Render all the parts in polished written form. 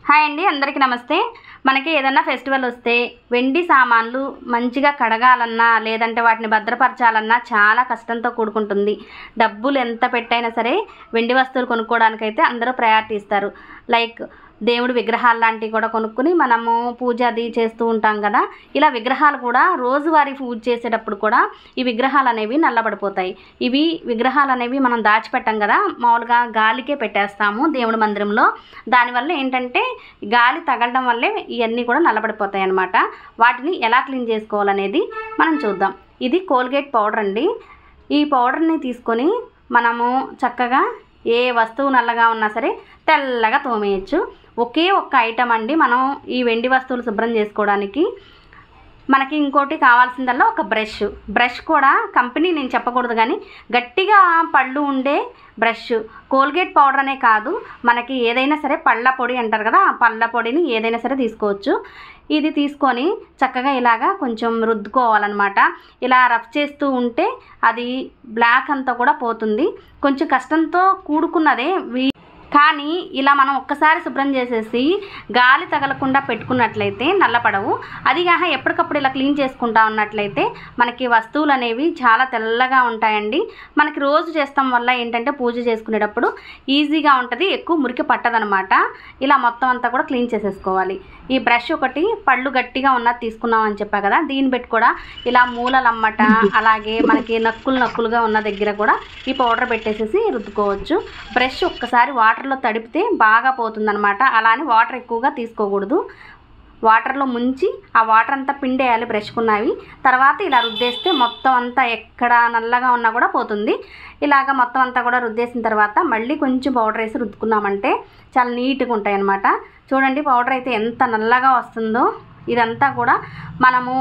Hi అండి, అందరికీ నమస్తే. మనకి ఏదైనా ఫెస్టివల్ వస్తే వెండి సామాన్లు మంచిగా కడగాలన్నా లేదంటే వాటిని భద్రపరచాలన్నా చాలా కష్టంతో కూడుకుంటుంది. డబ్బులు ఎంత పెట్టైనా సరే వెండి వస్తువులు కొనుక్కోవడానికైతే అందరూ ప్రయారిటీ ఇస్తారు. లైక్ దేవుడి విగ్రహాలు లాంటివి కూడా కొనుక్కొని మనము పూజ అది చేస్తూ ఉంటాం కదా. ఇలా విగ్రహాలు కూడా రోజువారీ పూజ చేసేటప్పుడు కూడా ఈ విగ్రహాలు అనేవి నల్లబడిపోతాయి. ఇవి విగ్రహాలు అనేవి మనం దాచిపెట్టాం కదా, మామూలుగా గాలికే పెట్టేస్తాము దేవుడి మందిరంలో. దానివల్ల ఏంటంటే గాలి తగలడం వల్లే ఇవన్నీ కూడా నల్లబడిపోతాయి అన్నమాట. వాటిని ఎలా క్లీన్ చేసుకోవాలనేది మనం చూద్దాం. ఇది కోల్గేట్ పౌడర్ అండి. ఈ పౌడర్ని తీసుకొని మనము చక్కగా ఏ వస్తువు నల్లగా ఉన్నా సరే తెల్లగా తోమేయచ్చు. ఒకే ఒక్క ఐటమ్ అండి మనం ఈ వెండి వస్తువులు శుభ్రం చేసుకోవడానికి. మనకి ఇంకోటి కావాల్సిందల్లా ఒక బ్రష్ కూడా కంపెనీ నేను చెప్పకూడదు కానీ గట్టిగా పళ్ళు ఉండే బ్రష్. కోల్గేట్ పౌడర్ అనే కాదు, మనకి ఏదైనా సరే పళ్ళ పొడి అంటారు కదా, ఆ పళ్ళ పొడిని ఏదైనా సరే తీసుకోవచ్చు. ఇది తీసుకొని చక్కగా ఇలాగా కొంచెం రుద్దుకోవాలన్నమాట. ఇలా రఫ్ చేస్తూ ఉంటే అది బ్లాక్ అంతా కూడా పోతుంది. కొంచెం కష్టంతో కూడుకున్నదే కానీ ఇలా మనం ఒక్కసారి శుభ్రం చేసేసి గాలి తగలకుండా పెట్టుకున్నట్లయితే నల్లపడవు. అదిగాక ఎప్పటికప్పుడు ఇలా క్లీన్ చేసుకుంటా ఉన్నట్లయితే మనకి వస్తువులు అనేవి చాలా తెల్లగా ఉంటాయండి. మనకి రోజు చేస్తాం వల్ల ఏంటంటే పూజ చేసుకునేటప్పుడు ఈజీగా ఉంటుంది, ఎక్కువ మురికి పట్టదనమాట. ఇలా మొత్తం అంతా కూడా క్లీన్ చేసేసుకోవాలి. ఈ బ్రష్ ఒకటి పళ్ళు గట్టిగా ఉన్నది తీసుకున్నాం అని చెప్పా కదా, దీన్ని పెట్టి కూడా ఇలా మూలలమ్మట అలాగే మనకి నక్కులుగా ఉన్న దగ్గర కూడా ఈ పౌడర్ పెట్టేసేసి రుద్దుకోవచ్చు. బ్రష్ ఒక్కసారి వాటర్లో తడిపితే బాగా పోతుందన్నమాట. అలానే వాటర్ ఎక్కువగా తీసుకోకూడదు. వాటర్లో ముంచి ఆ వాటర్ అంతా పిండేయాలి బ్రష్కున్నవి. తర్వాత ఇలా రుద్దేస్తే మొత్తం అంతా ఎక్కడ నల్లగా ఉన్నా కూడా పోతుంది. ఇలాగ మొత్తం అంతా కూడా రుద్దేసిన తర్వాత మళ్ళీ కొంచెం పౌడర్ వేసి రుద్దుకున్నామంటే చాలా నీట్గా ఉంటాయి అన్నమాట. చూడండి పౌడర్ అయితే ఎంత నల్లగా వస్తుందో. ఇదంతా కూడా మనము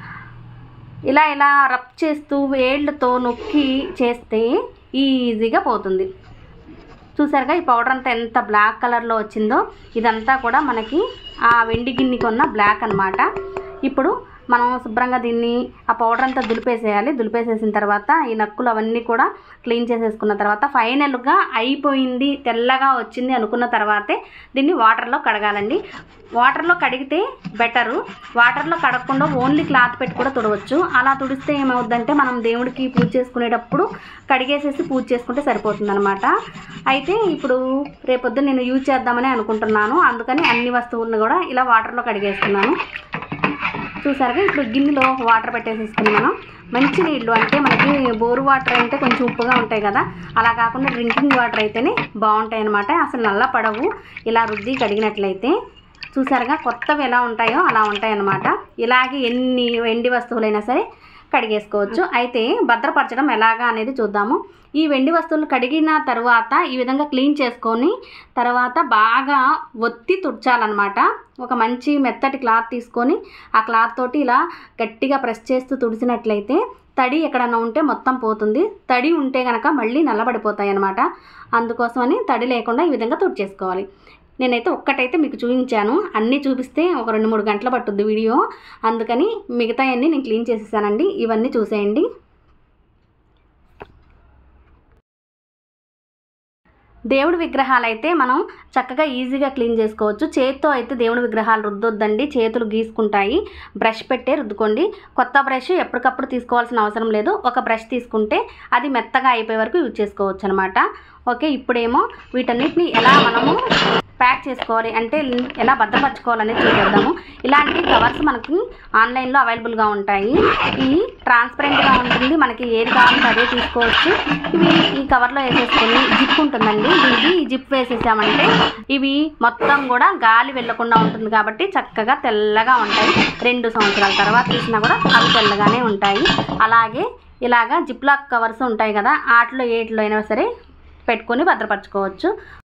ఇలా రబ్ చేస్తూ వేళ్ళతో నొక్కి చేస్తే ఈజీగా పోతుంది. చూసారుగా ఈ పౌడర్ అంతా ఎంత బ్లాక్ కలర్లో వచ్చిందో. ఇదంతా కూడా మనకి ఆ వెండి గిన్నెకి ఉన్న బ్లాక్ అన్నమాట. ఇప్పుడు మనం శుభ్రంగా దీన్ని ఆ పౌడర్ అంతా దులిపేసేయాలి. దులిపేసేసిన తర్వాత ఈ నక్కులు అవన్నీ కూడా క్లీన్ చేసేసుకున్న తర్వాత ఫైనల్గా అయిపోయింది, తెల్లగా వచ్చింది అనుకున్న తర్వాతే దీన్ని వాటర్లో కడగాలండి. వాటర్లో కడిగితే బెటరు. వాటర్లో కడగకుండా ఓన్లీ క్లాత్ పెట్టి కూడా తుడవచ్చు. అలా తుడిస్తే ఏమవుద్దంటే మనం దేవుడికి పూజ చేసుకునేటప్పుడు కడిగేసేసి పూజ చేసుకుంటే సరిపోతుందన్నమాట. అయితే ఇప్పుడు రేపొద్దు నేను యూజ్ చేద్దామని అనుకుంటున్నాను. అందుకని అన్ని వస్తువులను కూడా ఇలా వాటర్లో కడిగేస్తున్నాను. చూసారుగా ఇప్పుడు గిన్నెలో వాటర్ పెట్టేసేసుకుని మనం మంచి నీళ్ళు, అంటే మనకి బోరు వాటర్ అంటే కొంచెం ఉప్పుగా ఉంటాయి కదా, అలా కాకుండా డ్రింకింగ్ వాటర్ అయితేనే బాగుంటాయి అన్నమాట. అసలు నల్ల పడవు ఇలా రుద్ది కడిగినట్లయితే. చూసారుగా కొత్తవి ఎలా ఉంటాయో అలా ఉంటాయి అన్నమాట. ఇలాగే ఎన్ని వెండి వస్తువులైనా సరే కడిగేసుకోవచ్చు. అయితే భద్రపరచడం ఎలాగా అనేది చూద్దాము. ఈ వెండి వస్తువులు కడిగిన తర్వాత ఈ విధంగా క్లీన్ చేసుకొని తర్వాత బాగా ఒత్తి తుడచాలన్నమాట. ఒక మంచి మెత్తటి క్లాత్ తీసుకొని ఆ క్లాత్ తోటి ఇలా గట్టిగా ప్రెస్ చేస్తూ తుడిచినట్లయితే తడి ఎక్కడన్నా ఉంటే మొత్తం పోతుంది. తడి ఉంటే కనుక మళ్ళీ నల్లబడిపోతాయి అన్నమాట. అందుకోసమని తడి లేకుండా ఈ విధంగా తుడిచేసుకోవాలి. నేనైతే ఒక్కటైతే మీకు చూపించాను, అన్నీ చూపిస్తే ఒక 2-3 గంటలు పట్టుద్ది వీడియో. అందుకని మిగతా అన్నీ నేను క్లీన్ చేసేసానండి. ఇవన్నీ చూసేయండి. దేవుడి విగ్రహాలు అయితే మనం చక్కగా ఈజీగా క్లీన్ చేసుకోవచ్చు. చేతితో అయితే దేవుడి విగ్రహాలు రుద్దొద్దండి, చేతులు గీసుకుంటాయి. బ్రష్ పెట్టే రుద్దుకోండి. కొత్త బ్రష్ ఎప్పటికప్పుడు తీసుకోవాల్సిన అవసరం లేదు. ఒక బ్రష్ తీసుకుంటే అది మెత్తగా అయిపోయే వరకు యూజ్ చేసుకోవచ్చు అనమాట. ఓకే, ఇప్పుడేమో వీటన్నిటిని ఎలా మనము ప్యాక్ చేసుకోవాలి అంటే ఎలా భద్రపరచుకోవాలనేది చూద్దాము. ఇలాంటి కవర్స్ మనకి ఆన్లైన్లో అవైలబుల్గా ఉంటాయి. ఇవి ట్రాన్స్పరెంట్గా ఉంటుంది, మనకి ఏది కావాలంటే అదే తీసుకోవచ్చు. ఇవి ఈ కవర్లో వేసేసుకొని జిప్ ఉంటుందండి, దీనికి ఈ జిప్ వేసేసామంటే ఇవి మొత్తం కూడా గాలి వెళ్ళకుండా ఉంటుంది కాబట్టి చక్కగా తెల్లగా ఉంటాయి. 2 సంవత్సరాల తర్వాత తీసినా కూడా అవి తెల్లగానే ఉంటాయి. అలాగే ఇలాగా జిప్ లాక్ కవర్స్ ఉంటాయి కదా, వాటిలో ఏటిలో అయినా సరే పెట్టుకొని భద్రపరచుకోవచ్చు.